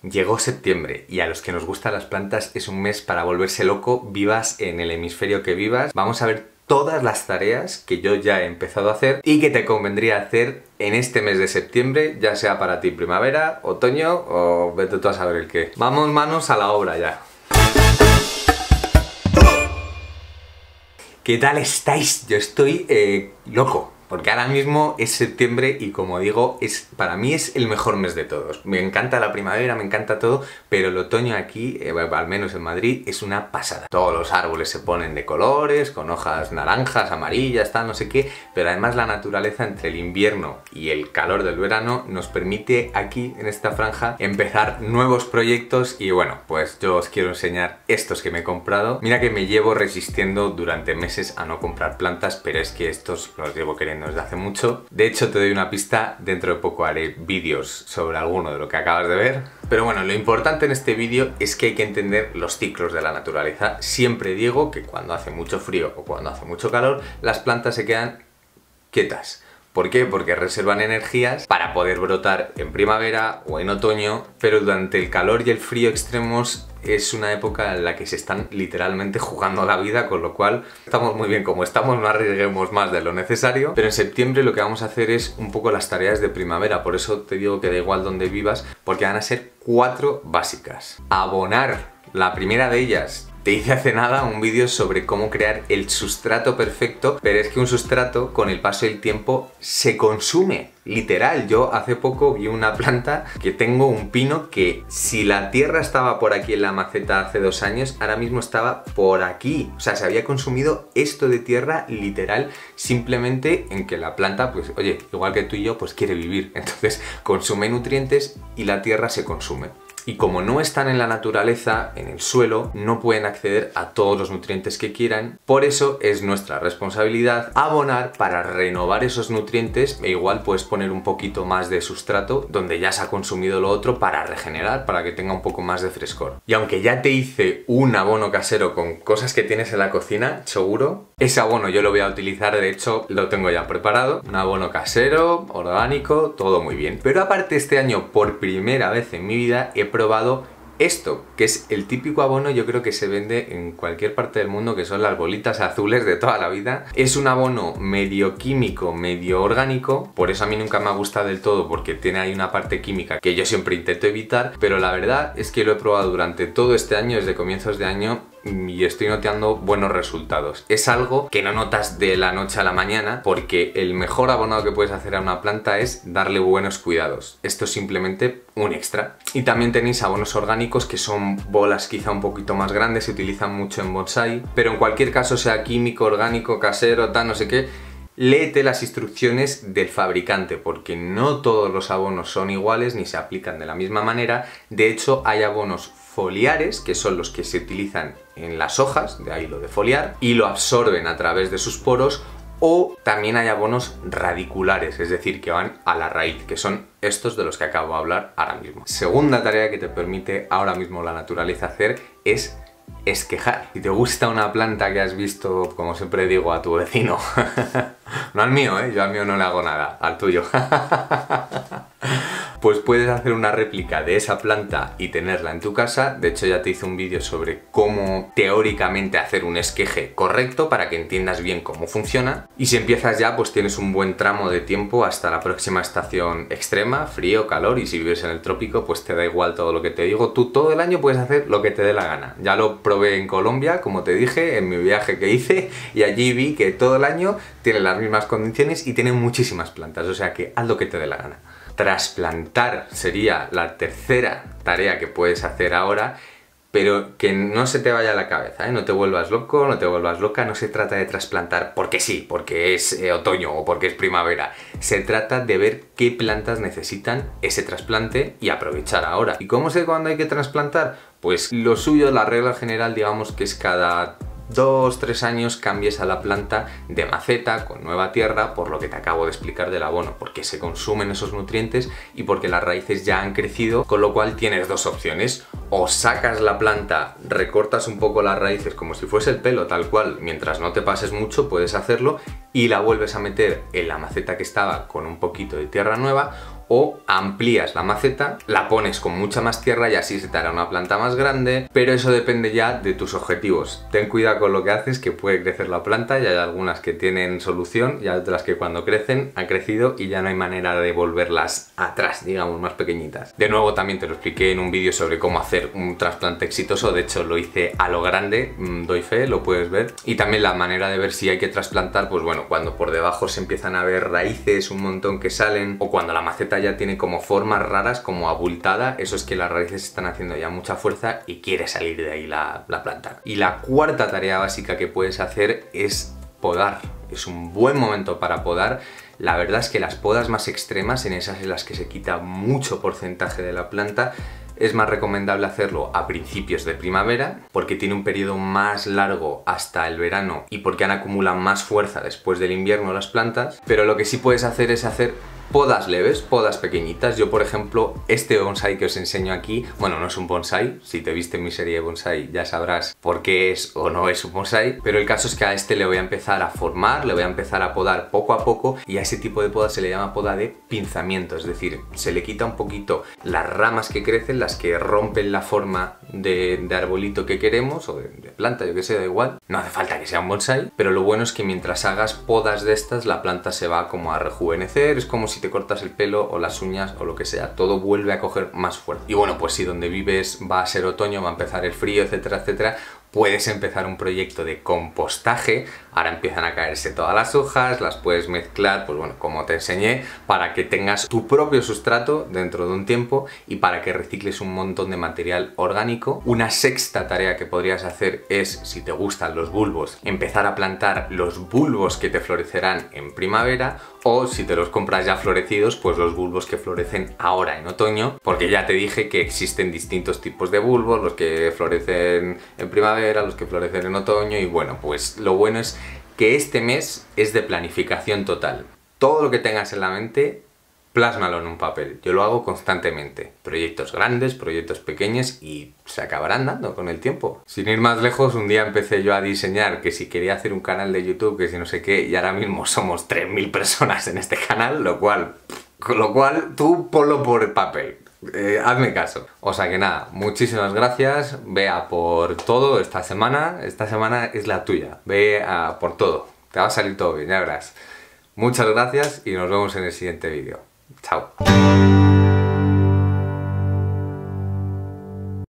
Llegó septiembre y a los que nos gustan las plantas es un mes para volverse loco, vivas en el hemisferio que vivas. Vamos a ver todas las tareas que yo ya he empezado a hacer y que te convendría hacer en este mes de septiembre, ya sea para ti primavera, otoño o vete tú a saber el qué. Vamos manos a la obra ya. ¿Qué tal estáis? Yo estoy loco. Porque ahora mismo es septiembre y como digo, para mí es el mejor mes de todos. Me encanta la primavera, me encanta todo, pero el otoño aquí, al menos en Madrid, es una pasada. Todos los árboles se ponen de colores, con hojas naranjas, amarillas, tal, no sé qué, pero además la naturaleza entre el invierno y el calor del verano nos permite aquí, en esta franja, empezar nuevos proyectos y bueno, pues yo os quiero enseñar estos que me he comprado. Mira que me llevo resistiendo durante meses a no comprar plantas, pero es que estos los llevo queriendo desde hace mucho. De hecho, te doy una pista, dentro de poco haré vídeos sobre alguno de lo que acabas de ver. Pero bueno, lo importante en este vídeo es que hay que entender los ciclos de la naturaleza. Siempre digo que cuando hace mucho frío o cuando hace mucho calor, las plantas se quedan quietas. ¿Por qué? Porque reservan energías para poder brotar en primavera o en otoño, pero durante el calor y el frío extremos es una época en la que se están literalmente jugando la vida, con lo cual estamos muy bien como estamos, no arriesguemos más de lo necesario. Pero en septiembre lo que vamos a hacer es un poco las tareas de primavera, por eso te digo que da igual donde vivas, porque van a ser 4 básicas. Abonar, la primera de ellas. Te hice hace nada un vídeo sobre cómo crear el sustrato perfecto, pero es que un sustrato con el paso del tiempo se consume, literal. Yo hace poco vi una planta que tengo, un pino, que si la tierra estaba por aquí en la maceta hace 2 años, ahora mismo estaba por aquí. O sea, se había consumido esto de tierra literal, simplemente en que la planta, pues oye, igual que tú y yo, pues quiere vivir. Entonces consume nutrientes y la tierra se consume. Y como no están en la naturaleza, en el suelo, no pueden acceder a todos los nutrientes que quieran. Por eso es nuestra responsabilidad abonar para renovar esos nutrientes, e igual puedes poner un poquito más de sustrato donde ya se ha consumido lo otro para regenerar, para que tenga un poco más de frescor. Y aunque ya te hice un abono casero con cosas que tienes en la cocina, seguro, ese abono yo lo voy a utilizar, de hecho lo tengo ya preparado. Un abono casero, orgánico, todo muy bien. Pero aparte este año, por primera vez en mi vida, he probado esto, que es el típico abono, yo creo que se vende en cualquier parte del mundo, que son las bolitas azules de toda la vida. Es un abono medio químico, medio orgánico, por eso a mí nunca me ha gustado del todo, porque tiene ahí una parte química que yo siempre intento evitar, pero la verdad es que lo he probado durante todo este año, desde comienzos de año, y estoy notando buenos resultados. Es algo que no notas de la noche a la mañana, porque el mejor abonado que puedes hacer a una planta es darle buenos cuidados. Esto es simplemente un extra. Y también tenéis abonos orgánicos, que son bolas quizá un poquito más grandes, se utilizan mucho en bonsái, pero en cualquier caso, sea químico, orgánico, casero, tal, no sé qué, léete las instrucciones del fabricante, porque no todos los abonos son iguales ni se aplican de la misma manera. De hecho, hay abonos foliares, que son los que se utilizan en las hojas, de ahí lo de foliar, y lo absorben a través de sus poros, o también hay abonos radiculares, es decir, que van a la raíz, que son estos de los que acabo de hablar ahora mismo. Segunda tarea que te permite ahora mismo la naturaleza hacer es esquejar. Si te gusta una planta que has visto, como siempre digo, a tu vecino, no al mío, yo al mío no le hago nada, al tuyo, pues puedes hacer una réplica de esa planta y tenerla en tu casa. De hecho, ya te hice un vídeo sobre cómo teóricamente hacer un esqueje correcto para que entiendas bien cómo funciona. Y si empiezas ya, pues tienes un buen tramo de tiempo hasta la próxima estación extrema, frío, calor, y si vives en el trópico, pues te da igual todo lo que te digo. Tú todo el año puedes hacer lo que te dé la gana. Ya lo probé en Colombia, como te dije, en mi viaje que hice, y allí vi que todo el año tiene las mismas condiciones y tiene muchísimas plantas, o sea que haz lo que te dé la gana. Trasplantar sería la tercera tarea que puedes hacer ahora, pero que no se te vaya a la cabeza, no te vuelvas loco, no te vuelvas loca. No se trata de trasplantar porque sí, porque es otoño o porque es primavera. Se trata de ver qué plantas necesitan ese trasplante y aprovechar ahora. ¿Y cómo sé cuándo hay que trasplantar? Pues lo suyo, la regla general, digamos que es cada 2-3 años cambies a la planta de maceta con nueva tierra, por lo que te acabo de explicar del abono, porque se consumen esos nutrientes y porque las raíces ya han crecido, con lo cual tienes dos opciones: o sacas la planta, recortas un poco las raíces como si fuese el pelo, tal cual, mientras no te pases mucho puedes hacerlo, y la vuelves a meter en la maceta que estaba con un poquito de tierra nueva, o amplías la maceta, la pones con mucha más tierra y así se te hará una planta más grande, pero eso depende ya de tus objetivos. Ten cuidado con lo que haces, que puede crecer la planta y hay algunas que tienen solución y hay otras que cuando crecen han crecido y ya no hay manera de volverlas atrás, digamos, más pequeñitas. De nuevo también te lo expliqué en un vídeo sobre cómo hacer un trasplante exitoso, de hecho lo hice a lo grande, doy fe, lo puedes ver. Y también la manera de ver si hay que trasplantar, pues bueno, cuando por debajo se empiezan a ver raíces un montón que salen, o cuando la maceta ya tiene como formas raras, como abultada, eso es que las raíces están haciendo ya mucha fuerza y quiere salir de ahí la planta. Y la cuarta tarea básica que puedes hacer es podar. Es un buen momento para podar. La verdad es que las podas más extremas, en esas en las que se quita mucho porcentaje de la planta, es más recomendable hacerlo a principios de primavera porque tiene un periodo más largo hasta el verano y porque han acumulado más fuerza después del invierno las plantas. Pero lo que sí puedes hacer es hacer podas leves, podas pequeñitas. Yo, por ejemplo, este bonsai que os enseño aquí, bueno, no es un bonsai, si te viste en mi serie de bonsai ya sabrás por qué es o no es un bonsai, pero el caso es que a este le voy a empezar a formar, le voy a empezar a podar poco a poco y a ese tipo de poda se le llama poda de pinzamiento, es decir, se le quita un poquito las ramas que crecen, las que rompen la forma de arbolito que queremos o de planta, yo que sé, da igual. No hace falta que sea un bonsai, pero lo bueno es que mientras hagas podas de estas, la planta se va como a rejuvenecer, es como si te cortas el pelo o las uñas o lo que sea, todo vuelve a coger más fuerza. Y bueno, pues si donde vives va a ser otoño, va a empezar el frío, etcétera, etcétera, puedes empezar un proyecto de compostaje. Ahora empiezan a caerse todas las hojas, las puedes mezclar, pues bueno, como te enseñé, para que tengas tu propio sustrato dentro de un tiempo y para que recicles un montón de material orgánico. Una sexta tarea que podrías hacer es, si te gustan los bulbos, empezar a plantar los bulbos que te florecerán en primavera, o si te los compras ya florecidos, pues los bulbos que florecen ahora en otoño, porque ya te dije que existen distintos tipos de bulbos, los que florecen en primavera, los que florecen en otoño, y bueno, pues lo bueno es que este mes es de planificación total. Todo lo que tengas en la mente, plásmalo en un papel. Yo lo hago constantemente. Proyectos grandes, proyectos pequeños y se acabarán dando con el tiempo. Sin ir más lejos, un día empecé yo a diseñar que si quería hacer un canal de YouTube, que si no sé qué, y ahora mismo somos 3000 personas en este canal, con lo cual tú ponlo por el papel. Hazme caso. O sea que nada, muchísimas gracias. Ve a por todo esta semana es la tuya. Ve a por todo. Te va a salir todo bien, ya verás. Muchas gracias y nos vemos en el siguiente vídeo. Chao.